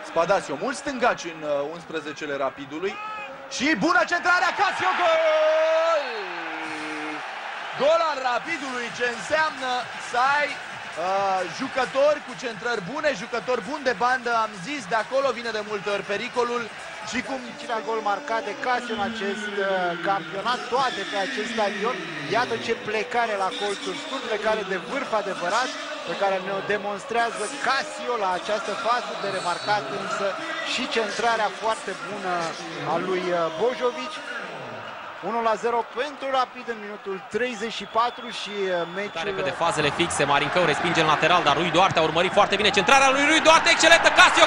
Spadacio, mult stângaci în 11-le Rapidului. Și bună centrarea, Casio, gol! Gol al Rapidului, ce înseamnă să ai jucători cu centrări bune, jucători buni de bandă, am zis, de acolo vine de multe ori pericolul. Și cum cincilea gol marcat de Casio în acest campionat, toate pe acest stadion. Iată ce plecare la colțul scurt, plecare de vârf adevărat, pe care ne-o demonstrează Casio la această fază. De remarcat însă și centrarea foarte bună a lui Bojovic. 1-0 pentru Rapid în minutul 34 și meciul... Repede fazele fixe, Marincău respinge în lateral, dar Rui Duarte a urmărit foarte bine centrarea lui Rui Duarte, excelentă, Casio,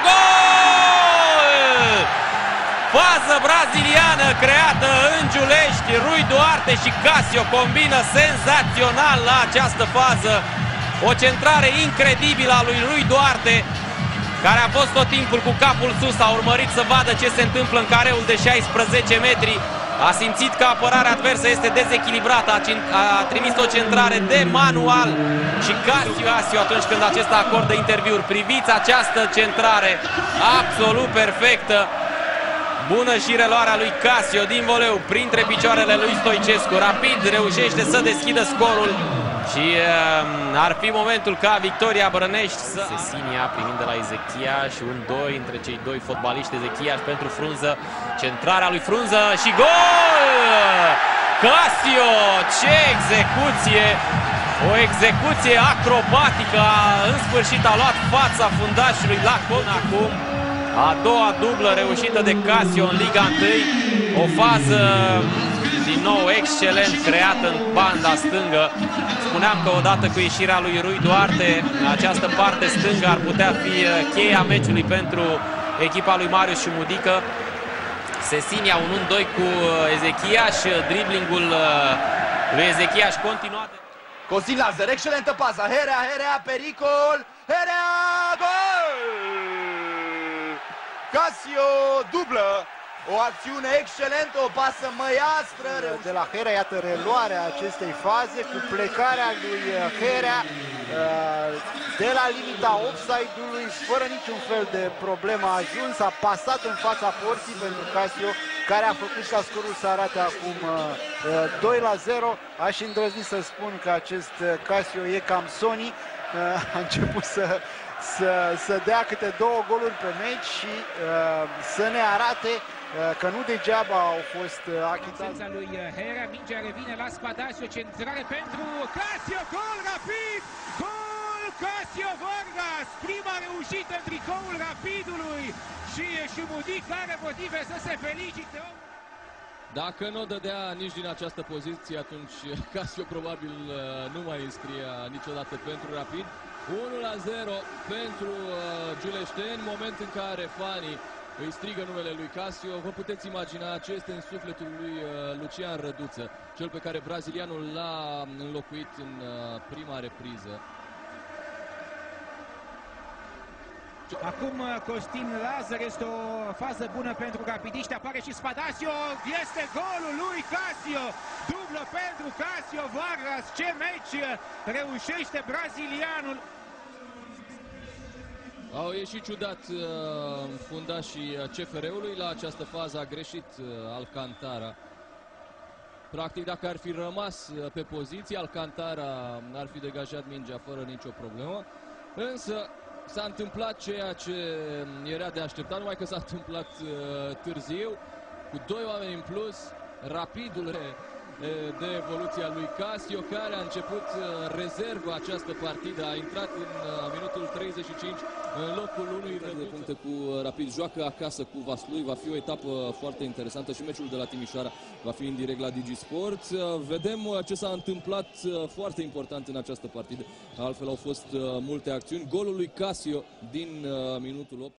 gol! Fază braziliană creată în Giulești, Rui Duarte și Casio combină senzațional la această fază. O centrare incredibilă a lui Rui Duarte, care a fost tot timpul cu capul sus, a urmărit să vadă ce se întâmplă în careul de 16 metri. A simțit că apărarea adversă este dezechilibrată, a trimis o centrare de manual și Casio atunci când acesta acordă interviuri. Priviți această centrare absolut perfectă. Bună și reluarea lui Casio din voleu printre picioarele lui Stoicescu. Rapid reușește să deschidă scorul și ar fi momentul ca Victoria Brănești să... Sesinia primind de la Ezechiaș, un 2 între cei doi fotbaliști, Ezechiaș pentru Frunză, centrarea lui Frunză și gol! Casio, ce execuție! O execuție acrobatică, în sfârșit a luat fața fundașului la cont. Acum a doua dublă reușită de Casio în Liga 1, o fază din nou excelent creată în banda stângă. Spuneam că odată cu ieșirea lui Rui Duarte, această parte stângă ar putea fi cheia meciului pentru echipa lui Marius Șumudică. Sesinia, un 1-2 cu Ezechiaș, driblingul lui Ezechiaș continuat. Costin Lazar, excelentă pasă, Herea, pericol, Herea, gol! Casio dublă, o acțiune excelentă, o pasă măiastră. De la Herea, iată reluarea acestei faze cu plecarea lui Herea de la limita offside-ului, fără niciun fel de problemă a ajuns, a pasat în fața porții pentru Casio, care a făcut ca scorul să arate acum 2-0. Aș îndrăzni să spun că acest Casio e cam Sony, a început să dea câte 2 goluri pe meci și să ne arate că nu degeaba au fost achitați. Lui Herea, mingea revine la Spadacio, centrare pentru Casio, gol Rapid! Gol Casio Vargas! Prima reușită în tricoul Rapidului și Șumudic are motive să se felicite. Dacă nu o dădea nici din această poziție, atunci Casio probabil nu mai înscria niciodată pentru Rapid. 1-0 pentru giuleșteni, moment în care fanii îi strigă numele lui Casio. Vă puteți imagina ce este în sufletul lui Lucian Răduță, cel pe care brazilianul l-a înlocuit în prima repriză. Acum Costin Lazar, este o fază bună pentru rapidiști, apare și Spadacio, este golul lui Casio, dublă pentru Casio Vargas, ce meci reușește brazilianul. Au ieșit ciudat fundașii CFR-ului, la această fază a greșit Alcantara. Practic, dacă ar fi rămas pe poziție, Alcantara ar fi degajat mingea fără nicio problemă, însă s-a întâmplat ceea ce era de așteptat, numai că s-a întâmplat târziu, cu 2 oameni în plus, Rapidul de evoluția lui Casio, care a început rezervă această partidă, a intrat în minutul 35 în locul unui de puncte cu Rapid. Joacă acasă cu Vaslui, va fi o etapă foarte interesantă și meciul de la Timișoara va fi în direct la DigiSport. Vedem ce s-a întâmplat foarte important în această partidă, altfel au fost multe acțiuni. Golul lui Casio din minutul 8.